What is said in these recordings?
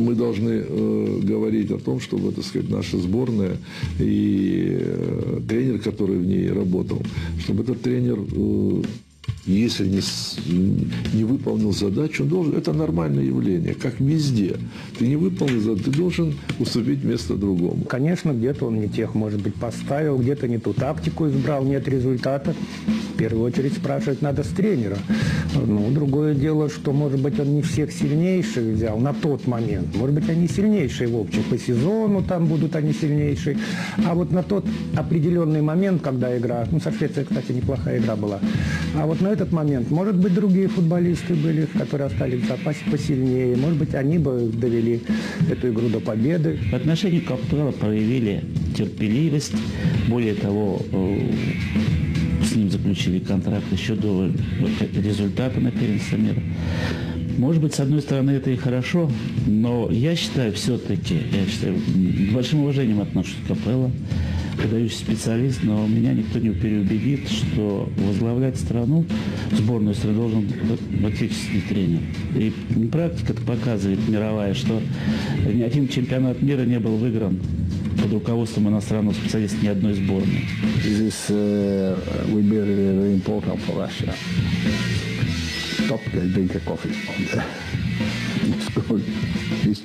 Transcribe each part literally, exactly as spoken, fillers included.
мы должны э, говорить о том, чтобы, так сказать, наша сборная и э, тренер, который в ней работал, чтобы этот тренер... Э, Если не, не выполнил задачу, он должен, это нормальное явление, как везде. Ты не выполнил задачу, ты должен уступить место другому. Конечно, где-то он не тех, может быть, поставил, где-то не ту тактику избрал, нет результата. В первую очередь спрашивать надо с тренера. Ну, другое дело, что, может быть, он не всех сильнейших взял на тот момент. Может быть, они сильнейшие в общем. По сезону там будут они сильнейшие. А вот на тот определенный момент, когда игра, ну, со Швецией, кстати, неплохая игра была, а вот на этот момент, может быть, другие футболисты были, которые остались в запасе посильнее. Может быть, они бы довели эту игру до победы. В отношении Капелло проявили терпеливость. Более того, с ним заключили контракт еще до результата на первенстве мира. Может быть, с одной стороны, это и хорошо, но я считаю все-таки, я считаю, с большим уважением отношусь к Капелло, выдающийся специалист, но меня никто не переубедит, что возглавлять страну, сборную страны должен отечественный тренер. И практика показывает мировая, что ни один чемпионат мира не был выигран под руководством иностранного специалиста ни одной сборной. This uh, will be really, really important for Russia. Stop and drink a coffee. It's good. Please.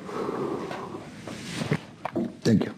Thank you.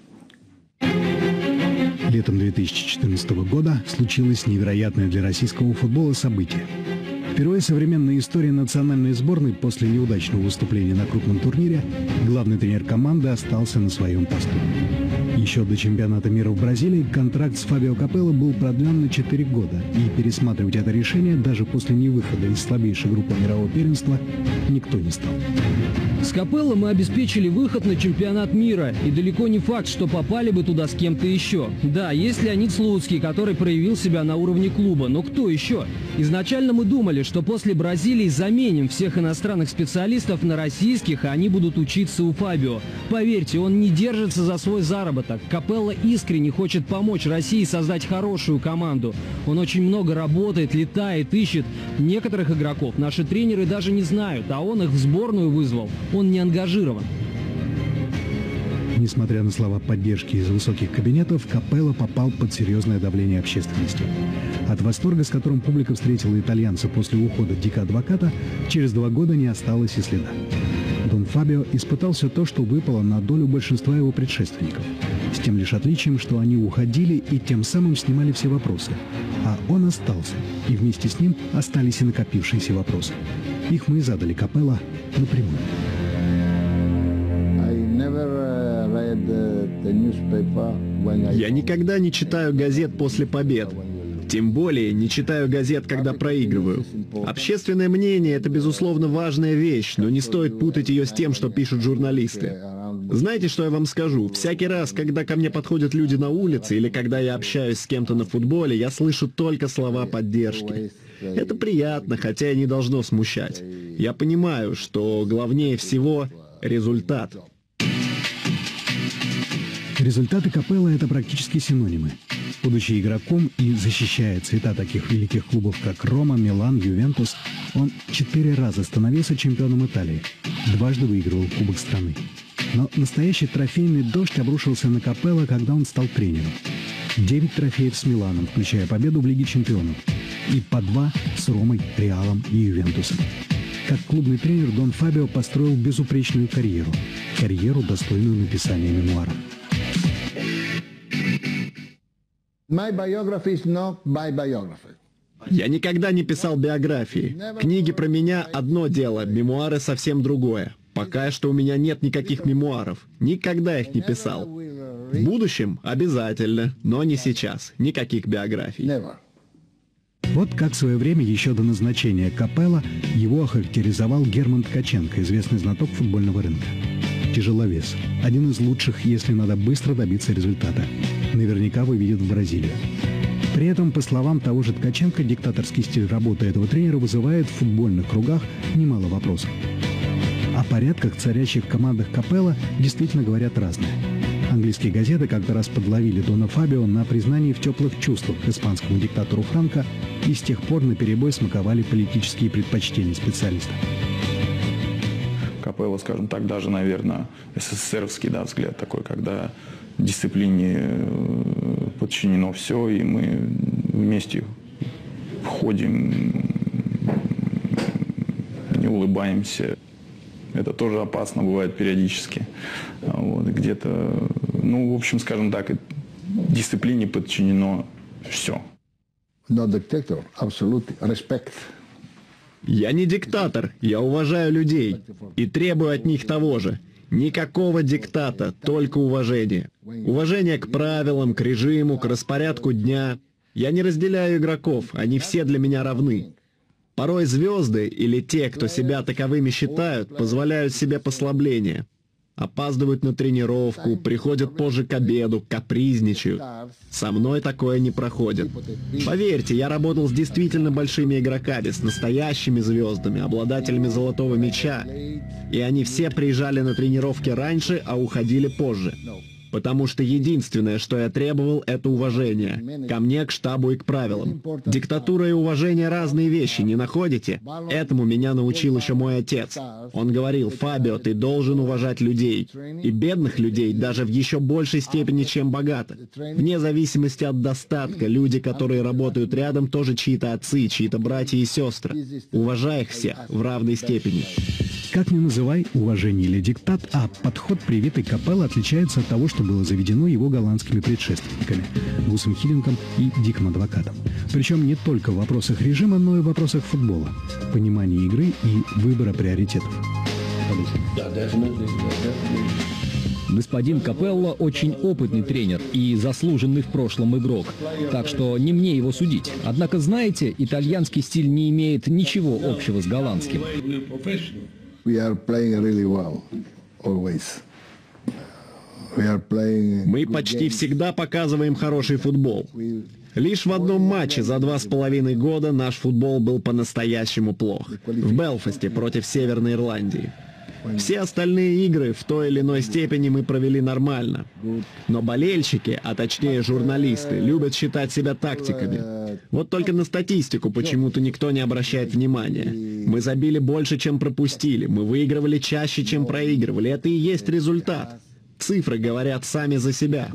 Летом две тысячи четырнадцатого года случилось невероятное для российского футбола событие. Впервые в современной истории национальной сборной после неудачного выступления на крупном турнире главный тренер команды остался на своем посту. Еще до чемпионата мира в Бразилии контракт с Фабио Капелло был продлен на четыре года, и пересматривать это решение даже после невыхода из слабейшей группы мирового первенства никто не стал. С Капелло мы обеспечили выход на чемпионат мира, и далеко не факт, что попали бы туда с кем-то еще. Да, есть Леонид Слуцкий, который проявил себя на уровне клуба, но кто еще? Изначально мы думали, что после Бразилии заменим всех иностранных специалистов на российских, и они будут учиться у Фабио. Поверьте, он не держится за свой заработок. Капелло искренне хочет помочь России создать хорошую команду. Он очень много работает, летает, ищет. Некоторых игроков наши тренеры даже не знают, а он их в сборную вызвал. Он не ангажирован. Несмотря на слова поддержки из высоких кабинетов, Капелло попал под серьезное давление общественности. От восторга, с которым публика встретила итальянца после ухода Дико Адвоката, через два года не осталось и следа. Дон Фабио испытал все то, что выпало на долю большинства его предшественников. С тем лишь отличием, что они уходили и тем самым снимали все вопросы. А он остался, и вместе с ним остались и накопившиеся вопросы. Их мы и задали Капелло напрямую. Я никогда не читаю газет после побед. Тем более не читаю газет, когда проигрываю. Общественное мнение – это, безусловно, важная вещь, но не стоит путать ее с тем, что пишут журналисты. Знаете, что я вам скажу? Всякий раз, когда ко мне подходят люди на улице или когда я общаюсь с кем-то на футболе, я слышу только слова поддержки. Это приятно, хотя и не должно смущать. Я понимаю, что главнее всего результат. Результаты Капелло – это практически синонимы. Будучи игроком и защищая цвета таких великих клубов, как Рома, Милан, Ювентус, он четыре раза становился чемпионом Италии, дважды выигрывал Кубок страны. Но настоящий трофейный дождь обрушился на Капелло, когда он стал тренером. Девять трофеев с Миланом, включая победу в Лиге чемпионов, и по два с Ромой, Реалом и Ювентусом. Как клубный тренер Дон Фабио построил безупречную карьеру. Карьеру, достойную написания мемуаров. My biography is not my biography. Я никогда не писал биографии. Книги про меня – одно дело, мемуары – совсем другое. Пока что у меня нет никаких мемуаров. Никогда их не писал. В будущем – обязательно, но не сейчас. Никаких биографий. Вот как в свое время, еще до назначения Капелло, его охарактеризовал Герман Ткаченко, известный знаток футбольного рынка. Тяжеловес. Один из лучших, если надо быстро добиться результата. Наверняка выведет в Бразилию. При этом, по словам того же Ткаченко, диктаторский стиль работы этого тренера вызывает в футбольных кругах немало вопросов. О порядках, царящих в командах Капелло, действительно говорят разное. Английские газеты как-то раз подловили Дона Фабио на признании в теплых чувствах к испанскому диктатору Франко и с тех пор наперебой смаковали политические предпочтения специалиста. Капелло, скажем так, даже, наверное, СССРовский, да, взгляд такой, когда дисциплине подчинено все, и мы вместе ходим, не улыбаемся. Это тоже опасно бывает периодически. Вот, где-то, ну, в общем, скажем так, дисциплине подчинено все. Not dictator, absolutely. Respect. Я не диктатор, я уважаю людей и требую от них того же. Никакого диктата, только уважение. Уважение к правилам, к режиму, к распорядку дня. Я не разделяю игроков, они все для меня равны. Порой звезды или те, кто себя таковыми считают, позволяют себе послабления. Опаздывают на тренировку, приходят позже к обеду, капризничают. Со мной такое не проходит. Поверьте, я работал с действительно большими игроками, с настоящими звездами, обладателями золотого мяча. И они все приезжали на тренировки раньше, а уходили позже. Потому что единственное, что я требовал, это уважение. Ко мне, к штабу и к правилам. Диктатура и уважение — разные вещи, не находите? Этому меня научил еще мой отец. Он говорил: «Фабио, ты должен уважать людей. И бедных людей даже в еще большей степени, чем богатых. Вне зависимости от достатка, люди, которые работают рядом, тоже чьи-то отцы, чьи-то братья и сестры. Уважай их всех в равной степени». Как ни называй, уважение или диктат, а подход, привитый Капелло, отличается от того, что было заведено его голландскими предшественниками – Гусом Хидинком и Диком Адвокатом. Причем не только в вопросах режима, но и в вопросах футбола, понимания игры и выбора приоритетов. Господин Капелло очень опытный тренер и заслуженный в прошлом игрок, так что не мне его судить. Однако, знаете, итальянский стиль не имеет ничего общего с голландским. We are playing really well, always. We are playing Мы почти всегда показываем хороший футбол. Лишь в одном матче за два с половиной года наш футбол был по-настоящему плох. В Белфасте против Северной Ирландии. Все остальные игры в той или иной степени мы провели нормально. Но болельщики, а точнее журналисты, любят считать себя тактиками. Вот только на статистику почему-то никто не обращает внимания. Мы забили больше, чем пропустили. Мы выигрывали чаще, чем проигрывали. Это и есть результат. Цифры говорят сами за себя.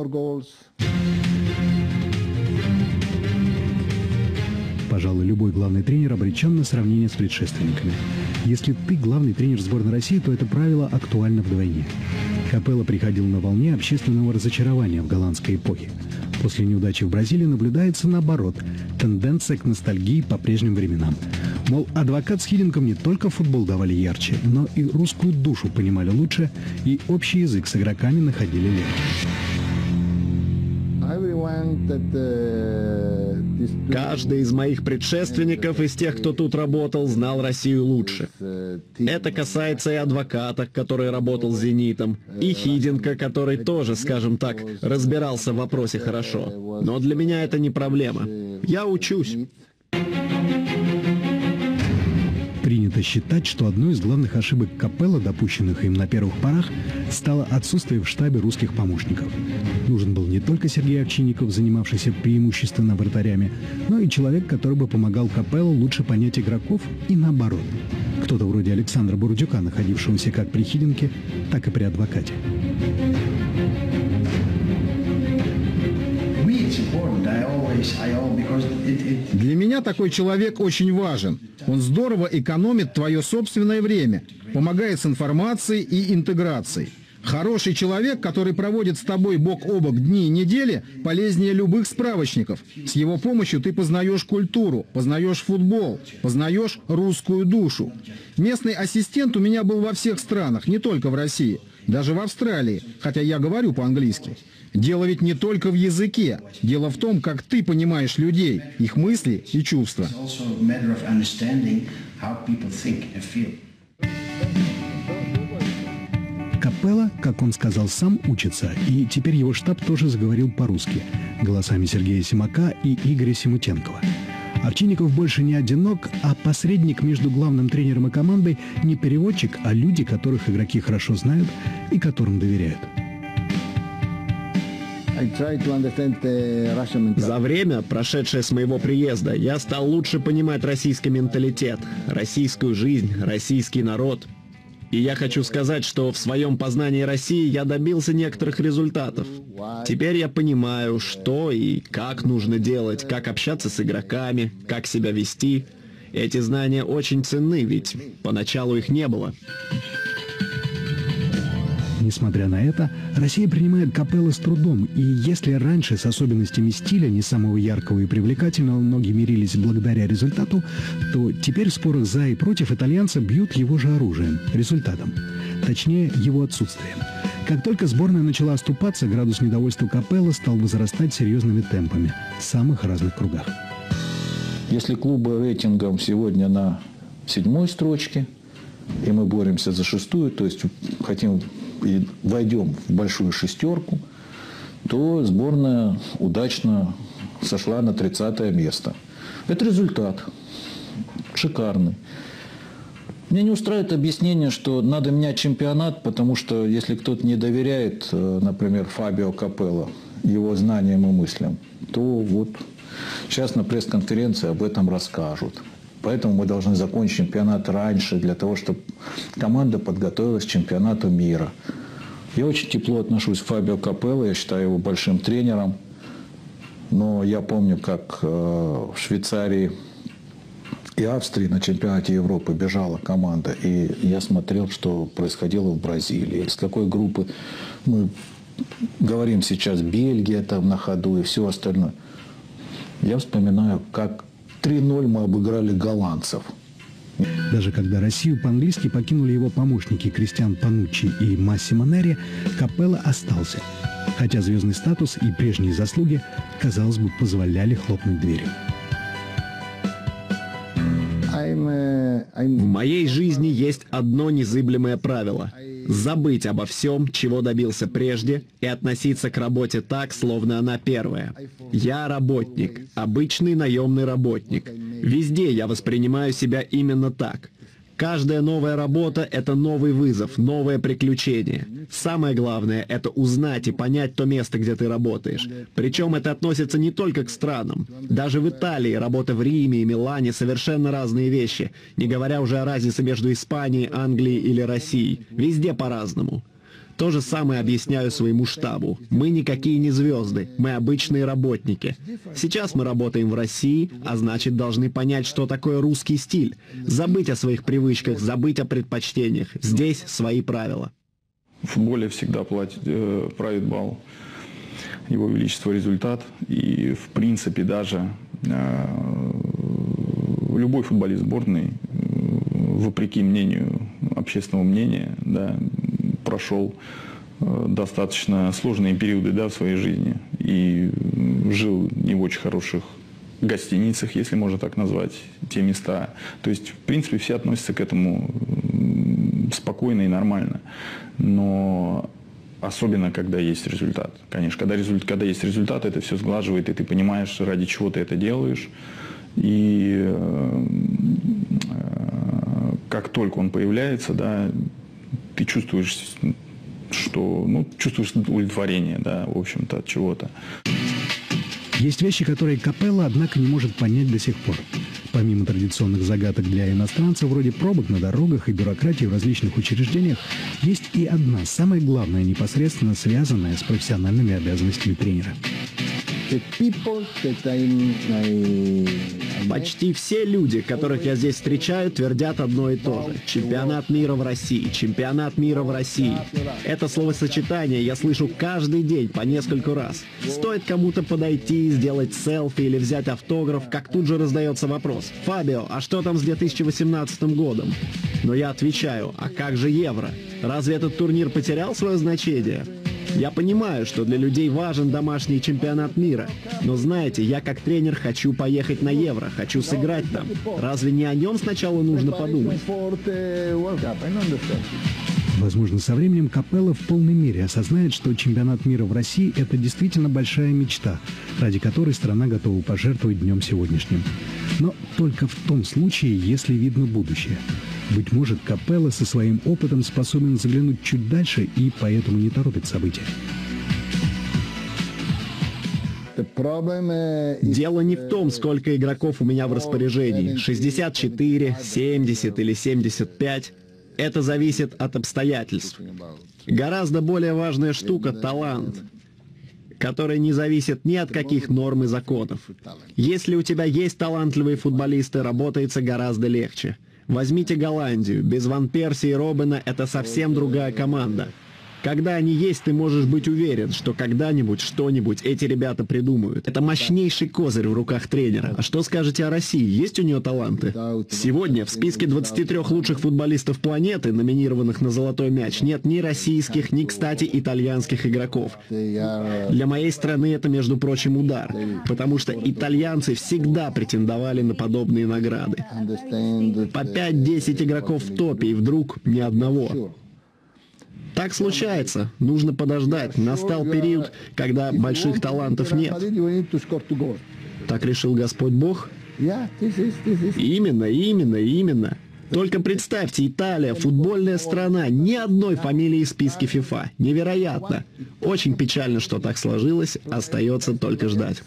Пожалуй, любой главный тренер обречен на сравнение с предшественниками. Если ты главный тренер сборной России, то это правило актуально вдвойне. Капелло приходил на волне общественного разочарования в голландской эпохе. После неудачи в Бразилии наблюдается наоборот – тенденция к ностальгии по прежним временам. Мол, Адвокат с Хидинком не только футбол давали ярче, но и русскую душу понимали лучше, и общий язык с игроками находили легче. Каждый из моих предшественников, из тех, кто тут работал, знал Россию лучше. Это касается и Адвоката, который работал с «Зенитом», и Хидинка, который тоже, скажем так, разбирался в вопросе хорошо. Но для меня это не проблема. Я учусь. Принято считать, что одной из главных ошибок Капелло, допущенных им на первых порах, стало отсутствие в штабе русских помощников. Нужен был не только Сергей Овчинников, занимавшийся преимущественно вратарями, но и человек, который бы помогал Капелло лучше понять игроков и наоборот. Кто-то вроде Александра Бурдюка, находившегося как при Хидинке, так и при Адвокате. Для меня такой человек очень важен. Он здорово экономит твое собственное время, помогает с информацией и интеграцией. Хороший человек, который проводит с тобой бок о бок дни и недели, полезнее любых справочников. С его помощью ты познаешь культуру, познаешь футбол, познаешь русскую душу. Местный ассистент у меня был во всех странах, не только в России, даже в Австралии, хотя я говорю по-английски. Дело ведь не только в языке. Дело в том, как ты понимаешь людей, их мысли и чувства. Капелло, как он сказал, сам учится, и теперь его штаб тоже заговорил по-русски, голосами Сергея Симака и Игоря Симутенкова. Овчинников больше не одинок, а посредник между главным тренером и командой не переводчик, а люди, которых игроки хорошо знают и которым доверяют. За время, прошедшее с моего приезда, я стал лучше понимать российский менталитет, российскую жизнь, российский народ. И я хочу сказать, что в своем познании России я добился некоторых результатов. Теперь я понимаю, что и как нужно делать, как общаться с игроками, как себя вести. Эти знания очень ценны, ведь поначалу их не было. Несмотря на это, Россия принимает Капелло с трудом, и если раньше с особенностями стиля, не самого яркого и привлекательного, многие мирились благодаря результату, то теперь в спорах за и против итальянца бьют его же оружием, результатом. Точнее, его отсутствием. Как только сборная начала оступаться, градус недовольства Капелло стал возрастать серьезными темпами в самых разных кругах. Если клубы рейтингом сегодня на седьмой строчке, и мы боремся за шестую, то есть хотим и войдем в большую шестерку, то сборная удачно сошла на тридцатое место. Это результат шикарный. Меня не устраивает объяснение, что надо менять чемпионат, потому что если кто-то не доверяет, например, Фабио Капелло, его знаниям и мыслям, то вот сейчас на пресс-конференции об этом расскажут. Поэтому мы должны закончить чемпионат раньше, для того, чтобы команда подготовилась к чемпионату мира. Я очень тепло отношусь к Фабио Капелло, я считаю его большим тренером. Но я помню, как в Швейцарии и Австрии на чемпионате Европы бежала команда. И я смотрел, что происходило в Бразилии. С какой группы мы говорим сейчас, Бельгия там на ходу и все остальное. Я вспоминаю, как три ноль мы обыграли голландцев. Даже когда Россию по-английски покинули его помощники Кристиан Пануччи и Массимо Нерри, Капелло остался. Хотя звездный статус и прежние заслуги, казалось бы, позволяли хлопнуть дверью. В моей жизни есть одно незыблемое правило – забыть обо всем, чего добился прежде, и относиться к работе так, словно она первая. Я работник, обычный наемный работник. Везде я воспринимаю себя именно так. Каждая новая работа – это новый вызов, новое приключение. Самое главное – это узнать и понять то место, где ты работаешь. Причем это относится не только к странам. Даже в Италии работа в Риме и Милане – совершенно разные вещи, не говоря уже о разнице между Испанией, Англией или Россией. Везде по-разному. То же самое объясняю своему штабу. Мы никакие не звезды, мы обычные работники. Сейчас мы работаем в России, а значит должны понять, что такое русский стиль. Забыть о своих привычках, забыть о предпочтениях. Здесь свои правила. В футболе всегда платит, э, правит бал Его Величество результат. И в принципе даже э, любой футболист сборной, э, вопреки мнению, общественного мнения, да, прошел э, достаточно сложные периоды, да, в своей жизни и жил не в очень хороших гостиницах, если можно так назвать те места. То есть, в принципе, все относятся к этому спокойно и нормально. Но особенно, когда есть результат. Конечно, когда, результ, когда есть результат, это все сглаживает, и ты понимаешь, ради чего ты это делаешь. И э, э, как только он появляется, да, ты чувствуешь, что, ну, чувствуешь удовлетворение, да, в общем-то, от чего-то. Есть вещи, которые Капелло, однако, не может понять до сих пор. Помимо традиционных загадок для иностранцев, вроде пробок на дорогах и бюрократии в различных учреждениях, есть и одна, самая главная, непосредственно связанная с профессиональными обязанностями тренера. Почти все люди, которых я здесь встречаю, твердят одно и то же. Чемпионат мира в России, чемпионат мира в России. Это словосочетание я слышу каждый день по нескольку раз. Стоит кому-то подойти, сделать селфи или взять автограф, как тут же раздается вопрос: «Фабио, а что там с две тысячи восемнадцатым годом?» Но я отвечаю: а как же Евро? Разве этот турнир потерял свое значение? Я понимаю, что для людей важен домашний чемпионат мира, но знаете, я как тренер хочу поехать на Евро, хочу сыграть там. Разве не о нем сначала нужно подумать? Возможно, со временем Капелло в полной мере осознает, что чемпионат мира в России – это действительно большая мечта, ради которой страна готова пожертвовать днем сегодняшним. Но только в том случае, если видно будущее. Быть может, Капелло со своим опытом способен заглянуть чуть дальше и поэтому не торопит события. Дело не в том, сколько игроков у меня в распоряжении – шестьдесят четыре, семьдесят или семьдесят пять. Это зависит от обстоятельств. Гораздо более важная штука — талант, который не зависит ни от каких норм и законов. Если у тебя есть талантливые футболисты, работается гораздо легче. Возьмите Голландию. Без Ван Перси и Роббена это совсем другая команда. Когда они есть, ты можешь быть уверен, что когда-нибудь что-нибудь эти ребята придумают. Это мощнейший козырь в руках тренера. А что скажете о России? Есть у нее таланты? Сегодня в списке двадцати трёх лучших футболистов планеты, номинированных на «Золотой мяч», нет ни российских, ни, кстати, итальянских игроков. Для моей страны это, между прочим, удар, потому что итальянцы всегда претендовали на подобные награды. По пять-десять игроков в топе, и вдруг ни одного. Так случается. Нужно подождать. Настал период, когда больших талантов нет. Так решил Господь Бог? Именно, именно, именно. Только представьте, Италия, футбольная страна, ни одной фамилии в списке ФИФА. Невероятно. Очень печально, что так сложилось. Остается только ждать.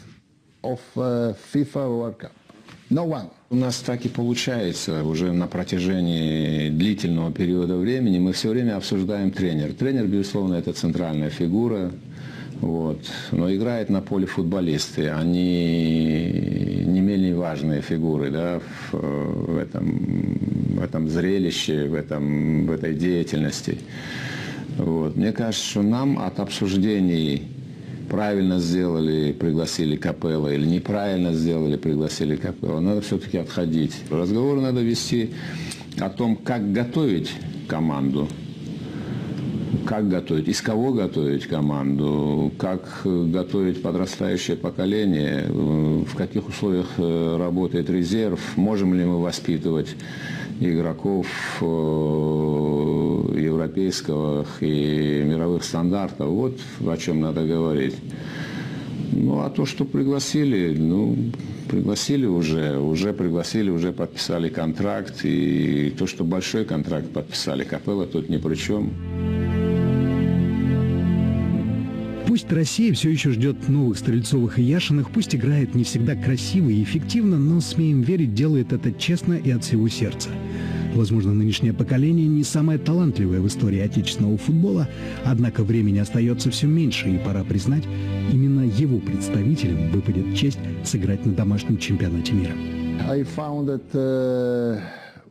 У нас так и получается уже на протяжении длительного периода времени. Мы все время обсуждаем тренера. Тренер, безусловно, это центральная фигура. Вот. Но играют на поле футболисты. Они не менее важные фигуры, да, в, в, этом, в этом зрелище, в, этом, в этой деятельности. Вот. Мне кажется, что нам от обсуждений правильно сделали, пригласили Капелло, или неправильно сделали, пригласили Капелло, надо все-таки отходить. Разговор надо вести о том, как готовить команду, как готовить, из кого готовить команду, как готовить подрастающее поколение, в каких условиях работает резерв, можем ли мы воспитывать игроков европейских и мировых стандартов. Вот о чем надо говорить. Ну, а то, что пригласили, ну, пригласили уже, уже пригласили, уже подписали контракт. И то, что большой контракт подписали, Капелло тут ни при чем. Пусть Россия все еще ждет новых Стрельцовых и Яшиных, пусть играет не всегда красиво и эффективно, но, смеем верить, делает это честно и от всего сердца. Возможно, нынешнее поколение не самое талантливое в истории отечественного футбола, однако времени остается все меньше, и пора признать, именно его представителям выпадет честь сыграть на домашнем чемпионате мира. I found that, uh...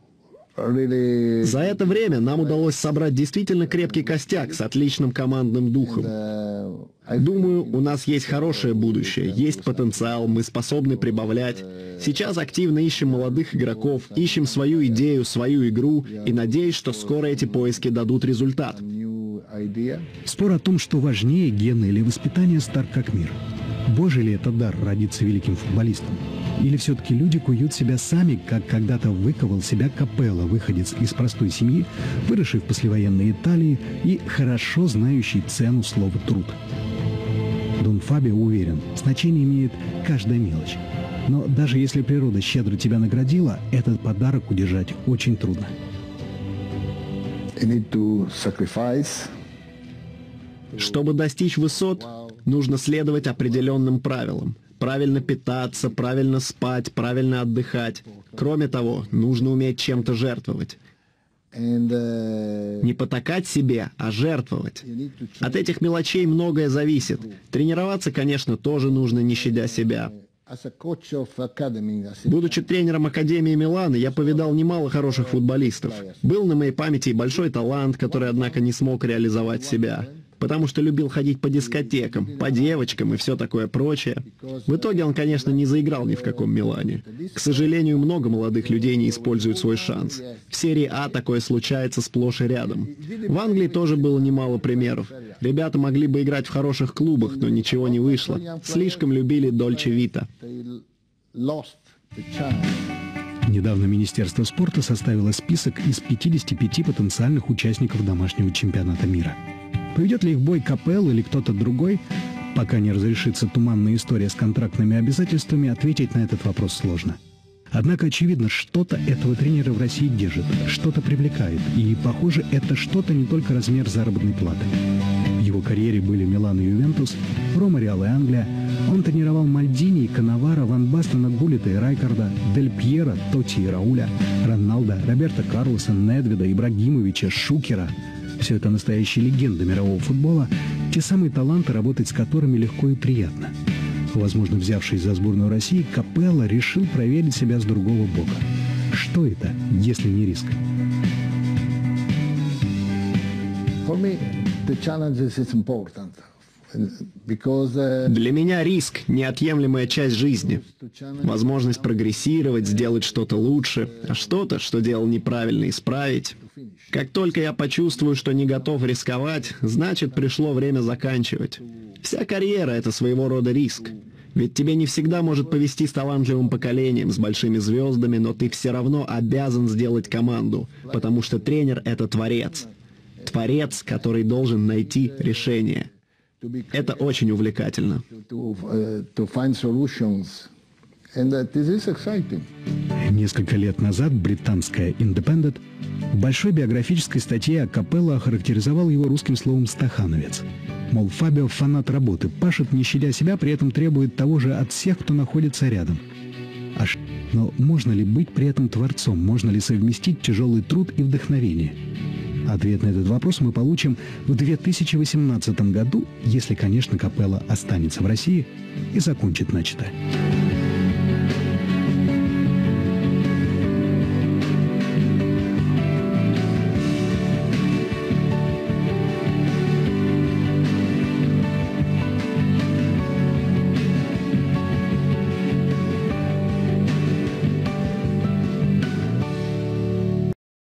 За это время нам удалось собрать действительно крепкий костяк с отличным командным духом. Думаю, у нас есть хорошее будущее, есть потенциал, мы способны прибавлять. Сейчас активно ищем молодых игроков, ищем свою идею, свою игру, и надеюсь, что скоро эти поиски дадут результат. Спор о том, что важнее, гены или воспитание, стар как мир. Божий ли это дар родиться великим футболистом? Или все-таки люди куют себя сами, как когда-то выковал себя Капелло, выходец из простой семьи, выросший в послевоенной Италии и хорошо знающий цену слова «труд». Дон Фабио уверен, значение имеет каждая мелочь. Но даже если природа щедро тебя наградила, этот подарок удержать очень трудно. Чтобы достичь высот, нужно следовать определенным правилам. Правильно питаться, правильно спать, правильно отдыхать. Кроме того, нужно уметь чем-то жертвовать. Не потакать себе, а жертвовать. От этих мелочей многое зависит. Тренироваться, конечно, тоже нужно, не щадя себя. Будучи тренером Академии Милана, я повидал немало хороших футболистов. Был на моей памяти и большой талант, который, однако, не смог реализовать себя. Потому что любил ходить по дискотекам, по девочкам и все такое прочее. В итоге он, конечно, не заиграл ни в каком Милане. К сожалению, много молодых людей не используют свой шанс. В серии А такое случается сплошь и рядом. В Англии тоже было немало примеров. Ребята могли бы играть в хороших клубах, но ничего не вышло. Слишком любили Дольче Вита. Недавно Министерство спорта составило список из пятидесяти пяти потенциальных участников домашнего чемпионата мира. Поведет ли их в бой Капелло или кто-то другой, пока не разрешится туманная история с контрактными обязательствами, ответить на этот вопрос сложно. Однако очевидно, что-то этого тренера в России держит, что-то привлекает, и, похоже, это что-то не только размер заработной платы. В его карьере были Милан и Ювентус, Рома, Реал и Англия. Он тренировал Мальдини, Канаваро, Ван Бастена, Буллита и Райкарда, Дель Пьера, Тотти и Рауля, Роналда, Роберто Карлоса, Недведа, Ибрагимовича, Шукера. Все это настоящие легенды мирового футбола, те самые таланты, работать с которыми легко и приятно. Возможно, взявшись за сборную России, Капелло решил проверить себя с другого бока. Что это, если не риск? Для меня риск – неотъемлемая часть жизни. Возможность прогрессировать, сделать что-то лучше, а что-то, что делал неправильно, исправить. Как только я почувствую, что не готов рисковать, значит, пришло время заканчивать. Вся карьера – это своего рода риск. Ведь тебе не всегда может повезти с талантливым поколением, с большими звездами, но ты все равно обязан сделать команду, потому что тренер – это творец. Творец, который должен найти решение. Это очень увлекательно. Несколько лет назад британская «Independent» в большой биографической статье о Капелло охарактеризовал его русским словом «стахановец». Мол, Фабио фанат работы, пашет не щадя себя, при этом требует того же от всех, кто находится рядом. А ш... Но можно ли быть при этом творцом? Можно ли совместить тяжелый труд и вдохновение? Ответ на этот вопрос мы получим в две тысячи восемнадцатом году, если, конечно, Капелло останется в России и закончит начатое.